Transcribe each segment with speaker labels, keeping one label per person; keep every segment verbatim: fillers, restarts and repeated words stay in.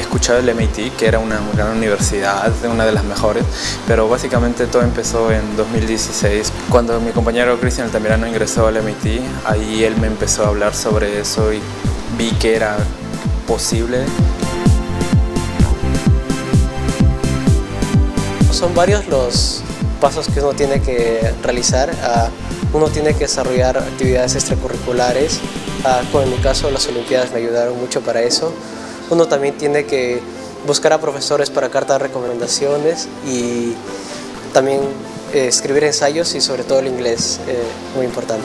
Speaker 1: escuchado el M I T, que era una gran universidad, una de las mejores, pero básicamente todo empezó en dos mil dieciséis, cuando mi compañero Cristian Altamirano ingresó al M I T. Ahí él me empezó a hablar sobre eso y vi que era posible.
Speaker 2: Son varios los pasos que uno tiene que realizar. Uno tiene que desarrollar actividades extracurriculares. Como en mi caso, las Olimpiadas me ayudaron mucho para eso. Uno también tiene que buscar a profesores para cartas de recomendaciones y también eh, escribir ensayos y sobre todo el inglés, eh, muy importante.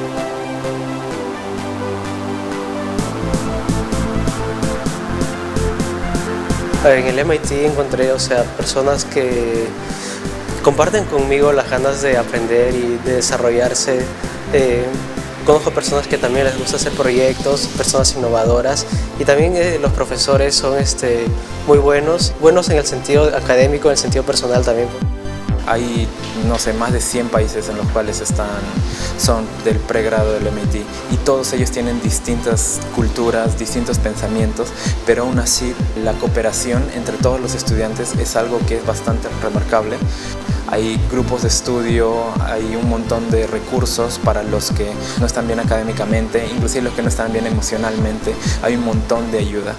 Speaker 2: En el M I T encontré, o sea, personas que comparten conmigo las ganas de aprender y de desarrollarse. Eh, conozco personas que también les gusta hacer proyectos, personas innovadoras, y también eh, los profesores son este, muy buenos, buenos en el sentido académico, en el sentido personal también.
Speaker 1: Hay, no sé, más de cien países en los cuales están, son del pregrado del M I T y todos ellos tienen distintas culturas, distintos pensamientos, pero aún así la cooperación entre todos los estudiantes es algo que es bastante remarcable. Hay grupos de estudio, hay un montón de recursos para los que no están bien académicamente, inclusive los que no están bien emocionalmente, hay un montón de ayuda.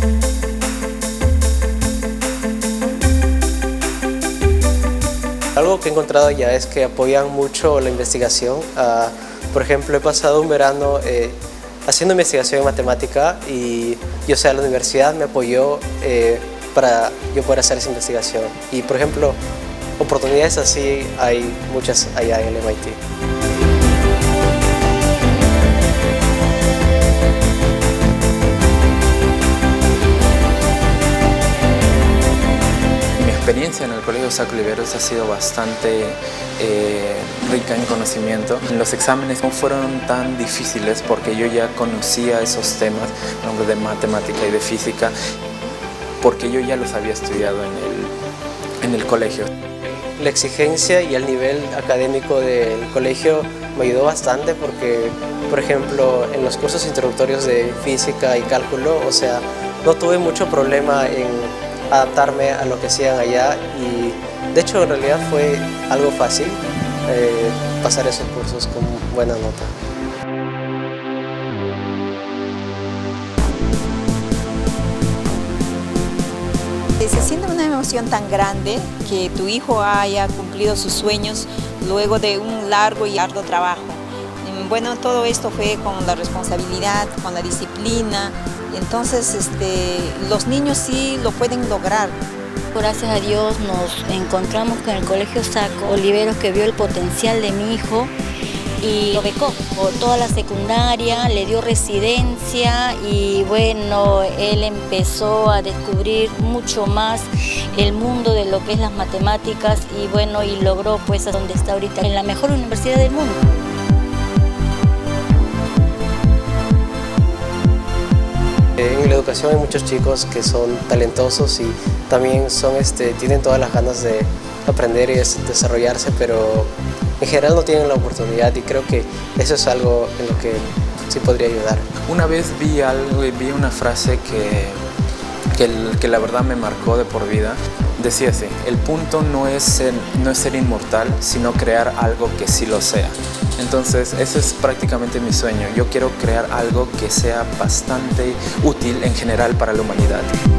Speaker 2: Algo que he encontrado ya es que apoyan mucho la investigación. Uh, por ejemplo, he pasado un verano eh, haciendo investigación en matemática y, y o sea, la universidad me apoyó eh, para yo poder hacer esa investigación. Y por ejemplo, oportunidades así hay muchas allá en el M I T.
Speaker 1: Mi experiencia en el Colegio Saco Oliveros ha sido bastante eh, rica en conocimiento. Los exámenes no fueron tan difíciles porque yo ya conocía esos temas, por ejemplo, de matemática y de física, porque yo ya los había estudiado en el, en el colegio.
Speaker 2: La exigencia y el nivel académico del colegio me ayudó bastante porque, por ejemplo, en los cursos introductorios de física y cálculo, o sea, no tuve mucho problema en adaptarme a lo que hacían allá y de hecho en realidad fue algo fácil eh, pasar esos cursos con buena nota.
Speaker 3: Se siente una emoción tan grande que tu hijo haya cumplido sus sueños luego de un largo y arduo trabajo. Bueno, todo esto fue con la responsabilidad, con la disciplina. Entonces, este, los niños sí lo pueden lograr.
Speaker 4: Gracias a Dios nos encontramos con el Colegio Saco Oliveros, que vio el potencial de mi hijo y lo becó por toda la secundaria, le dio residencia y bueno, él empezó a descubrir mucho más el mundo de lo que es las matemáticas y bueno, y logró pues a donde está ahorita, en la mejor universidad del mundo.
Speaker 2: En la educación hay muchos chicos que son talentosos y también son, este, tienen todas las ganas de aprender y desarrollarse, pero en general no tienen la oportunidad y creo que eso es algo en lo que sí podría ayudar.
Speaker 1: Una vez vi algo, vi una frase que, que, que la verdad me marcó de por vida. Decía así: el punto no es, ser, no es ser inmortal, sino crear algo que sí lo sea. Entonces ese es prácticamente mi sueño. Yo quiero crear algo que sea bastante útil en general para la humanidad.